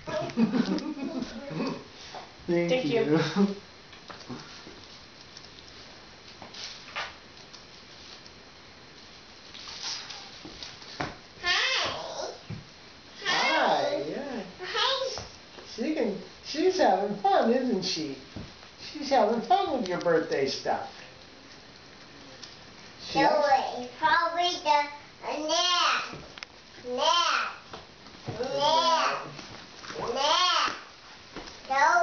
Thank you. Hi. Yeah. She's having fun, isn't she? She's having fun with your birthday stuff. Zooey, probably the nap. Nap. Nap. Nap. Zooey.